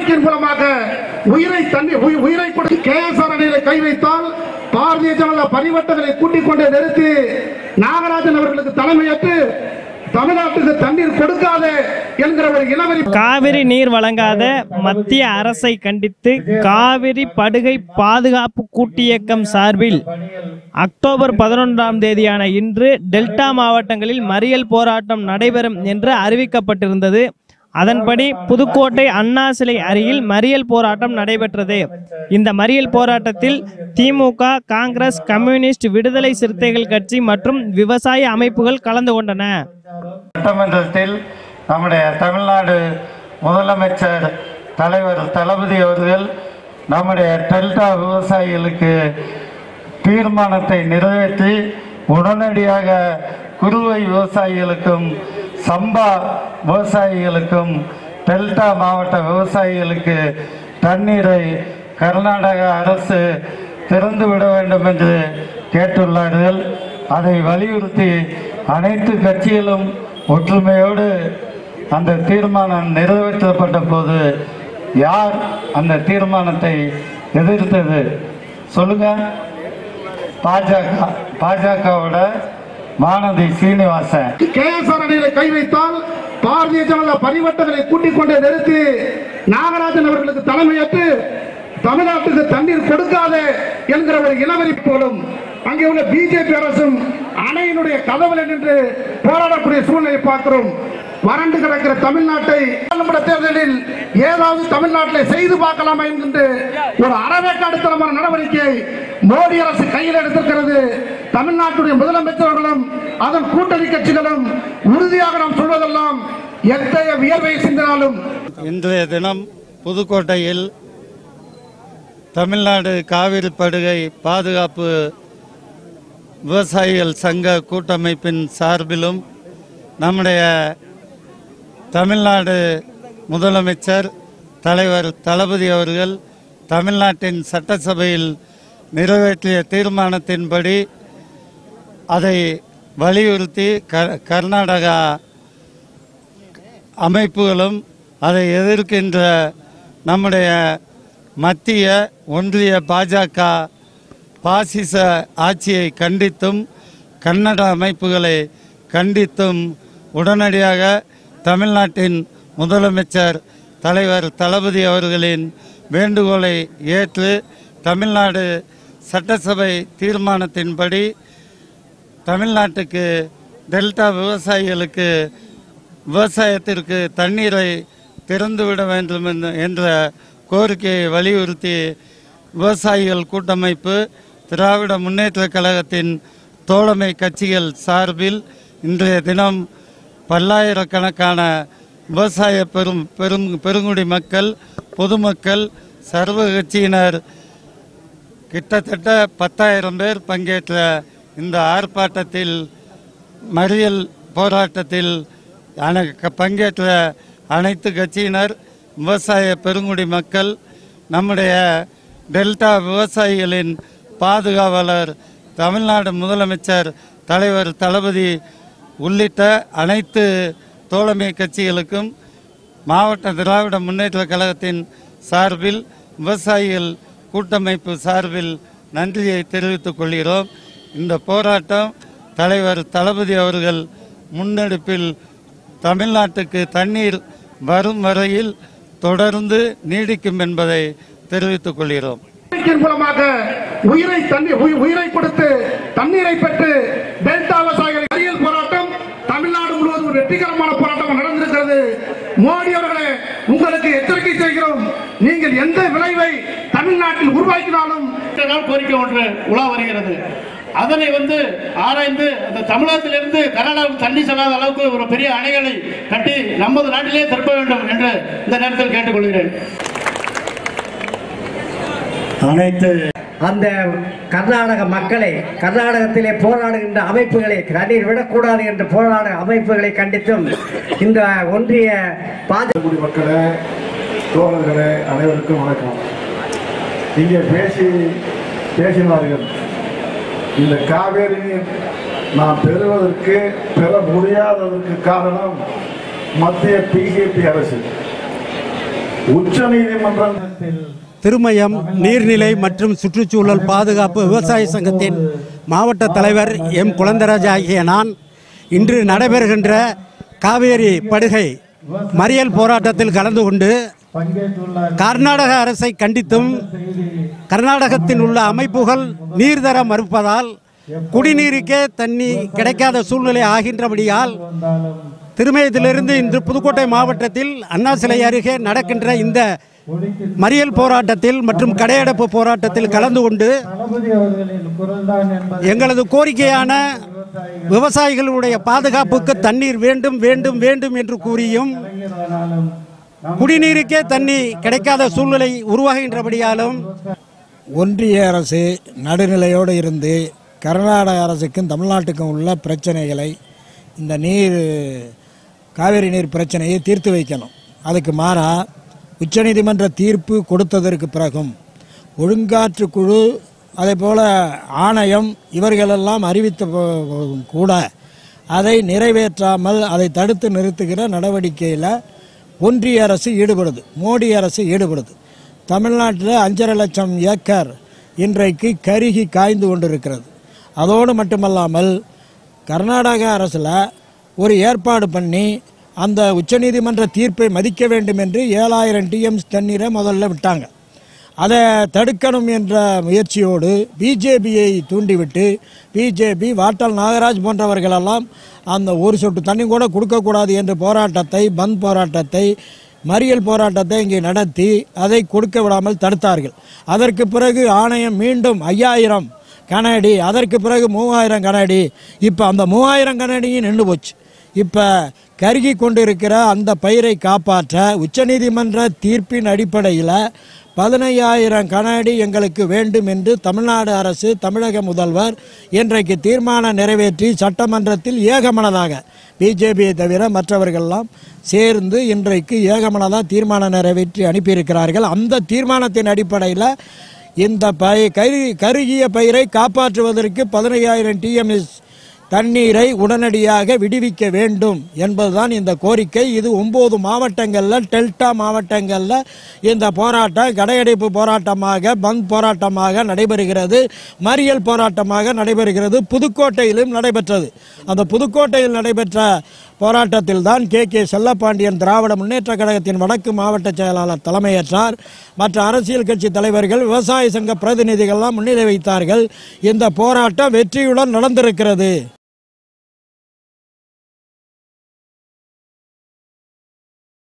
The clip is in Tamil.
மூலமாக உயிரை கொடுத்து கேஎஸ்ஆர் அணையில கை வைத்தால் பாரதிய ஜனதா பரிவட்டங்களை கூட்டிக் கொண்டே நிறுத்தி நாகராஜன் அவர்களுக்கு தலைமையேற்று தமிழ்நாட்டுக்கு தண்ணீர் கொடுக்காத என்கிற ஒரு இளவரி காவிரி நீர் வழங்காத மத்திய அரசை கண்டித்து காவிரி படுகை பாதுகாப்பு கூட்டியக்கம் சார்பில் அக்டோபர் 11ஆம் தேதியான இன்று டெல்டா மாவட்டங்களில் மறியல் போராட்டம் நடைபெறும் என்று அறிவிக்கப்பட்டிருந்தது. அதன்படி புதுக்கோட்டை அண்ணா சிலை அருகில் மறியல் போராட்டம் நடைபெற்றது. இந்த மறியல் போராட்டத்தில் திமுக, காங்கிரஸ், கம்யூனிஸ்ட், விடுதலை சிறுத்தைகள் கட்சி மற்றும் விவசாய அமைப்புகள் கலந்து கொண்டன. சட்டமன்றத்தில் நம்முடைய தமிழ்நாடு முதலமைச்சர் தலைவர் தளபதி அவர்கள் நம்முடைய டெல்டா விவசாயிகளுக்கு தீர்மானத்தை நிறைவேற்றி உடனடியாக குறுவை விவசாயிகளுக்கும் சம்பா விவசாயிகளுக்கும் டெல்டா மாவட்ட விவசாயிகளுக்கு தண்ணீரை கர்நாடக அரசு திறந்துவிட வேண்டும் என்று கேட்டுள்ளார்கள். அதை வலியுறுத்தி அனைத்து கட்சிகளும் ஒற்றுமையோடு அந்த தீர்மானம் நிறைவேற்றப்பட்ட போது யார் அந்த தீர்மானத்தை எதிர்த்தது சொல்லுங்க? பாஜகவோட மானதி சீனிவாசன். கேஎஸ்ஆர் அணையில கை வைத்தால் பாரதிய ஜனதா பரிவட்டங்களை கூட்டிக் கொண்டே நிறுத்தி நாகராஜன் அவர்களுக்கு தலைமையேற்று தமிழ்நாட்டுக்கு தண்ணீர் கொடுக்காத என்கிற ஒரு இளவரி போலும் அங்கே உள்ள பிஜேபி அரசும் அணையினுடைய கதவுல நின்று போராடக்கூடிய சூழ்நிலை பார்க்கிறோம். வறண்டு கிடக்கிற தமிழ்நாட்டை தேர்தலில் ஏதாவது தமிழ்நாட்டில் செய்து பார்க்கலாமா என்கின்ற ஒரு அறவேக்காடுத்தனமான நடவடிக்கை மோடி அரசு கையில் எடுத்திருக்கிறது. தமிழ்நாட்டுடைய முதலமைச்சர்களும் அதன் கூட்டணி கட்சிகளும் உறுதியாக நாம் சொல்வதெல்லாம் எத்தகைய வியர்வை சிந்தினாலும் இன்றைய தினம் புதுக்கோட்டையில் தமிழ்நாடு காவிரி படுகை பாதுகாப்பு விவசாயிகள் சங்க கூட்டமைப்பின் சார்பிலும் நம்முடைய தமிழ்நாடு முதலமைச்சர் தலைவர் தளபதி அவர்கள் தமிழ்நாட்டின் சட்டசபையில் நிறைவேற்றிய தீர்மானத்தின்படி அதை வலியுறுத்தி கர்நாடகா அமைப்புகளும் அதை எதிர்க்கின்ற நம்முடைய மத்திய ஒன்றிய பாஜக பாசிச ஆட்சியை கண்டித்தும் கன்னட அமைப்புகளை கண்டித்தும் உடனடியாக தமிழ்நாட்டின் முதலமைச்சர் தலைவர் தளபதி அவர்களின் வேண்டுகோளை ஏற்று தமிழ்நாடு சட்டசபை தீர்மானத்தின்படி தமிழ்நாட்டுக்கு டெல்டா விவசாயிகளுக்கு விவசாயத்திற்கு தண்ணீரை திறந்துவிட வேண்டும் என்ற கோரிக்கையை வலியுறுத்தி விவசாயிகள் கூட்டமைப்பு திராவிட முன்னேற்றக் கழகத்தின் தோழமை கட்சிகள் சார்பில் இன்றைய தினம் பல்லாயிரக்கணக்கான விவசாய பெருங்குடி மக்கள், பொதுமக்கள், சர்வ கட்சியினர் கிட்டத்தட்ட 10,000 பேர் பங்கேற்ற இந்த ஆர்ப்பாட்டத்தில் மறியல் போராட்டத்தில் பங்கேற்ற அனைத்து கட்சியினர், விவசாய பெருங்குடி மக்கள், நம்முடைய டெல்டா விவசாயிகளின் பாதுகாவலர் தமிழ்நாடு முதலமைச்சர் தலைவர் தளபதி உள்ளிட்ட அனைத்து தோழமை கட்சிகளுக்கும் மாவட்ட திராவிட முன்னேற்றக் கழகத்தின் சார்பில் விவசாயிகள் கூட்டமைப்பு சார்பில் நன்றியை தெரிவித்துக் கொள்கிறோம். இந்த போராட்டம் தலைவர் தளபதி அவர்கள் முன்னெடுப்பில் தமிழ்நாட்டுக்கு தண்ணீர் வரும் வரையில் தொடர்ந்து நீடிக்கும் என்பதை தெரிவித்துக் கொள்கிறோம். மூலமாக உயிரை கொடுத்து தண்ணீரை பெற்று டெல்டா விவசாயிகள் மறியல் போராட்டம் தமிழ்நாடு முழுவதும் ஒரு வெற்றிகரமான போராட்டம் நடந்திருக்கிறது. மோடி அவர்களே, உங்களுக்கு எச்சரிக்கை செய்கிறோம். நீங்கள் எந்த விளைவை தமிழ்நாட்டில் உருவாக்கினாலும் கோரிக்கை ஒன்று உலா வருகிறது. அதனை ஆராய்ந்து அந்த தமிழகத்திலிருந்து கர்நாடகாவுக்கு தண்ணி செல்லாத அளவுக்கு ஒரு பெரிய அணைகளை கட்டி நமது நாட்டிலே திருப்ப வேண்டும் என்று இந்த நேரத்தில் கேட்டுக்கொள்கிறேன். அனைத்து அந்த கர்நாடக மக்களை, கர்நாடகத்திலே போராடுகின்ற அமைப்புகளை தண்ணீர் விடக்கூடாது என்று போராட அமைப்புகளை கண்டித்தும் இந்த ஒன்றிய பாஜக மக்களே, தோழர்களே, அனைவருக்கும் வணக்கம். இங்கே பேசினார்கள். இந்த காவேரி நீர் நாம் பெற முடியாததற்கு காரணம் மத்திய பிஜேபி அரசு. உச்சநீதிமன்றத்தில் திருமயம் நீர்நிலை மற்றும் சுற்றுச்சூழல் பாதுகாப்பு விவசாய சங்கத்தின் மாவட்ட தலைவர் எம் குழந்தராஜ் ஆகிய நான் இன்று நடைபெறுகின்ற காவேரி படுகை மறியல் போராட்டத்தில் கலந்து கொண்டு கர்நாடக அரசை கண்டித்தும் கர்நாடகத்தில் உள்ள அமைப்புகள் நீர் தர மறுப்பதால் குடிநீருக்கே தண்ணி கிடைக்காத சூழ்நிலை ஆகின்றபடியால் திருமயத்திலிருந்து இன்று புதுக்கோட்டை மாவட்டத்தில் அண்ணா சிலை அருகே நடக்கின்ற இந்த மறியல் போராட்டத்தில் மற்றும் கடையடைப்பு போராட்டத்தில் கலந்து கொண்டு எங்களது கோரிக்கையான விவசாயிகளுடைய பாதுகாப்புக்கு தண்ணீர் வேண்டும் வேண்டும் வேண்டும் என்று கூறியும் குடிநீருக்கே தண்ணி கிடைக்காத சூழ்நிலை உருவாகின்றபடியாலும் ஒன்றிய அரசு நடுநிலையோடு இருந்து கர்நாடக அரசுக்கும் தமிழ்நாட்டுக்கும் உள்ள பிரச்சனைகளை இந்த காவிரி நீர் பிரச்சனையை தீர்த்து வைக்கணும். அதுக்கு மாறா உச்சநீதிமன்ற தீர்ப்பு கொடுத்ததற்கு பிறகும் ஒழுங்காற்று குழு அதே போல் ஆணையம் இவர்களெல்லாம் அறிவித்த கூட அதை நிறைவேற்றாமல் அதை தடுத்து நிறுத்துகிற நடவடிக்கையில் ஒன்றிய அரசு ஈடுபடுது, மோடி அரசு ஈடுபடுது. தமிழ்நாட்டில் 5.5 லட்சம் ஏக்கர் இன்றைக்கு கருகி காய்ந்து கொண்டிருக்கிறது. அதோடு மட்டுமல்லாமல் கர்நாடக அரசில் ஒரு ஏற்பாடு பண்ணி அந்த உச்சநீதிமன்ற தீர்ப்பை மதிக்க வேண்டும் என்று 7000 டிஎம்ஸ் தண்ணீரை முதல்ல விட்டாங்க. அதை தடுக்கணும் என்ற முயற்சியோடு பிஜேபியை தூண்டிவிட்டு பிஜேபி வாட்டல் நாகராஜ் போன்றவர்களெல்லாம் அந்த ஒரு சொட்டு தண்ணி கூட கொடுக்கக்கூடாது என்ற போராட்டத்தை, பந்த் போராட்டத்தை, மறியல் போராட்டத்தை இங்கே நடத்தி அதை கொடுக்க விடாமல் தடுத்தார்கள். அதற்கு பிறகு ஆணையம் மீண்டும் 5000 கனஅடி, அதற்கு பிறகு 3000 கனஅடி. இப்போ அந்த 3000 கனஅடியும் நின்று போச்சு. இப்போ கருகி கொண்டிருக்கிற அந்த பயிரை காப்பாற்ற உச்சநீதிமன்ற தீர்ப்பின் அடிப்படையில் 15000 கனஅடி எங்களுக்கு வேண்டும் என்று தமிழ்நாடு அரசு, தமிழக முதல்வர் இன்றைக்கு தீர்மானம் நிறைவேற்றி சட்டமன்றத்தில் ஏகமனதாக பிஜேபியை தவிர மற்றவர்களெல்லாம் சேர்ந்து இன்றைக்கு ஏகமனதாக தீர்மானம் நிறைவேற்றி அனுப்பியிருக்கிறார்கள். அந்த தீர்மானத்தின் அடிப்படையில் இந்த கருகிய பயிரை காப்பாற்றுவதற்கு 15000 டிஎம்எஸ் தண்ணீரை உடனடியாக விடுவிக்க வேண்டும் என்பதுதான் இந்த கோரிக்கை. இது 9 மாவட்டங்களில், டெல்டா மாவட்டங்களில் இந்த போராட்டம் கடையடைப்பு போராட்டமாக, பந்த் போராட்டமாக நடைபெறுகிறது, மறியல் போராட்டமாக நடைபெறுகிறது. புதுக்கோட்டையிலும் நடைபெற்றது. அந்த புதுக்கோட்டையில் நடைபெற்ற போராட்டத்தில் தான் கே செல்லப்பாண்டியன் திராவிட முன்னேற்ற கழகத்தின் வடக்கு மாவட்ட செயலாளர் தலைமையேற்றார். மற்ற அரசியல் கட்சி தலைவர்கள், விவசாய சங்க பிரதிநிதிகள்லாம் முன்னிலை வைத்தார்கள். இந்த போராட்டம் வெற்றியுடன் நடந்திருக்கிறது.